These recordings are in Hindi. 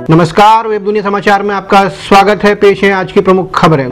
नमस्कार, वेब दुनिया समाचार में आपका स्वागत है। पेश है आज की प्रमुख खबरें।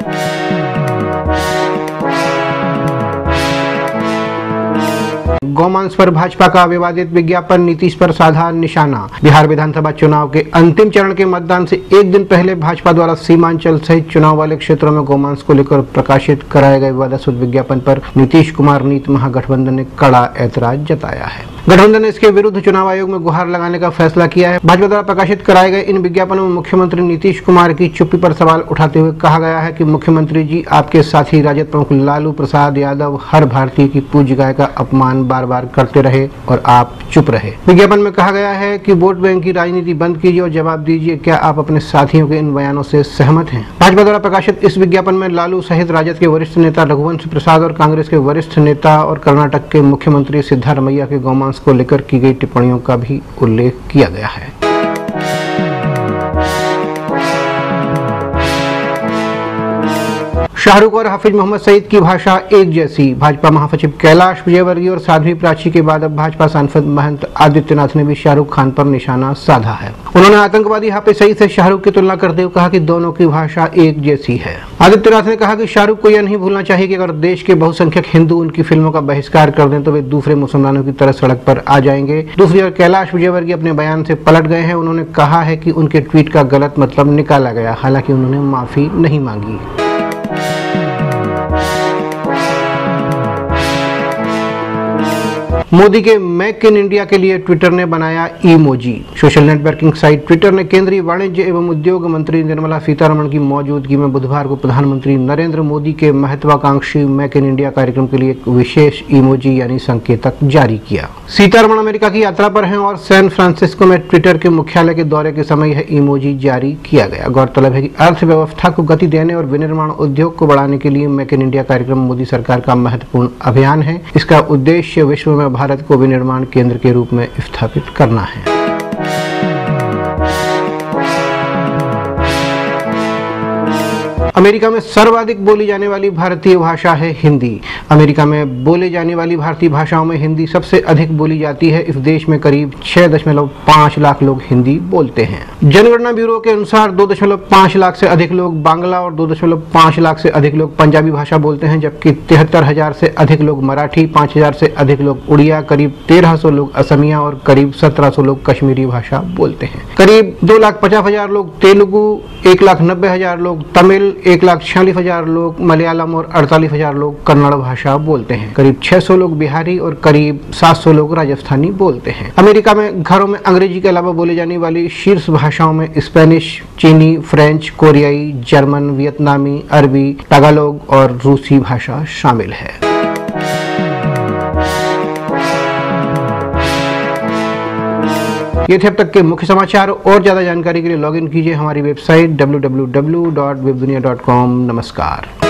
गौमांस पर भाजपा का विवादित विज्ञापन, नीतीश पर साधा निशाना। बिहार विधानसभा चुनाव के अंतिम चरण के मतदान से एक दिन पहले भाजपा द्वारा सीमांचल सहित चुनाव वाले क्षेत्रों में गौमांस को लेकर प्रकाशित कराए गए विवादास्पद विज्ञापन पर नीतीश कुमार नीत महागठबंधन ने कड़ा ऐतराज जताया है। गठबंधन ने इसके विरुद्ध चुनाव आयोग में गुहार लगाने का फैसला किया है। भाजपा द्वारा प्रकाशित कराए गए इन विज्ञापनों में मुख्यमंत्री नीतीश कुमार की चुप्पी पर सवाल उठाते हुए कहा गया है कि मुख्यमंत्री जी, आपके साथी राजद प्रमुख लालू प्रसाद यादव हर भारतीय की पूज्य गाय का अपमान बार बार करते रहे और आप चुप रहे। विज्ञापन में कहा गया है कि वोट बैंक की राजनीति बंद कीजिए और जवाब दीजिए, क्या आप अपने साथियों के इन बयानों से सहमत हैं? भाजपा द्वारा प्रकाशित इस विज्ञापन में लालू सहित राजद के वरिष्ठ नेता रघुवंश प्रसाद और कांग्रेस के वरिष्ठ नेता और कर्नाटक के मुख्यमंत्री सिद्धारमैया के गौमांस को लेकर की गई टिप्पणियों का भी उल्लेख किया गया है। शाहरुख और हाफिज मोहम्मद सईद की भाषा एक जैसी। भाजपा महासचिव कैलाश विजयवर्गीय और साध्वी प्राची के बाद अब भाजपा सांसद महंत आदित्यनाथ ने भी शाहरुख खान पर निशाना साधा है। उन्होंने आतंकवादी हाफिज सईद से शाहरुख की तुलना करते हुए कहा कि दोनों की भाषा एक जैसी है। आदित्यनाथ ने कहा कि शाहरुख को यह नहीं भूलना चाहिए कि अगर देश के बहुसंख्यक हिंदू उनकी फिल्मों का बहिष्कार कर दें तो वे दूसरे मुसलमानों की तरह सड़क पर आ जाएंगे। दूसरी ओर कैलाश विजयवर्गीय अपने बयान से पलट गए हैं। उन्होंने कहा है कि उनके ट्वीट का गलत मतलब निकाला गया, हालांकि उन्होंने माफी नहीं मांगी। मोदी के मेक इन इंडिया के लिए ट्विटर ने बनाया emoji. Social networking site Twitter ने केंद्रीय वाणिज्य एवं उद्योग मंत्री निर्मला सीतारमण की मौजूदगी में बुधवार को प्रधानमंत्री नरेंद्र मोदी के महत्वाकांक्षी मेक इन इंडिया कार्यक्रम के लिए एक विशेष इमोजी यानी संकेतक जारी किया। सीतारमण अमेरिका की यात्रा पर हैं और सैन फ्रांसिस्को में ट्विटर के मुख्यालय के दौरे के समय यह इमोजी जारी किया गया। गौरतलब है कि अर्थव्यवस्था को गति देने और विनिर्माण उद्योग को बढ़ाने के लिए मेक इन इंडिया कार्यक्रम मोदी सरकार का महत्वपूर्ण अभियान है। इसका उद्देश्य विश्व में भारत को विनिर्माण केंद्र के रूप में स्थापित करना है। अमेरिका में सर्वाधिक बोली जाने वाली भारतीय भाषा है हिंदी। अमेरिका में बोले जाने वाली भारतीय भाषाओं में हिंदी सबसे अधिक बोली जाती है। इस देश में करीब 6.5 लाख लोग हिंदी बोलते हैं। जनगणना ब्यूरो के अनुसार 2.5 लाख से अधिक लोग बांग्ला और 2.5 लाख से अधिक लोग पंजाबी भाषा बोलते हैं, जबकि 73,000 से अधिक लोग मराठी, 5,000 से अधिक लोग उड़िया, करीब 1,300 लोग असमिया और करीब 1,700 लोग कश्मीरी भाषा बोलते हैं। करीब 2,50,000 लोग तेलुगु, 1,90,000 लोग तमिल, 1,46,000 लोग मलयालम और 48,000 लोग कन्नड़ भाषा बोलते हैं। करीब 600 लोग बिहारी और करीब 700 लोग राजस्थानी बोलते हैं। अमेरिका में घरों में अंग्रेजी के अलावा बोले जाने वाली शीर्ष भाषाओं में स्पेनिश, चीनी, फ्रेंच, कोरियाई, जर्मन, वियतनामी, अरबी, तागालोग और रूसी भाषा शामिल है। ये थे अब तक के मुख्य समाचार। और ज्यादा जानकारी के लिए लॉगिन कीजिए हमारी वेबसाइट www.webdunia.com। नमस्कार।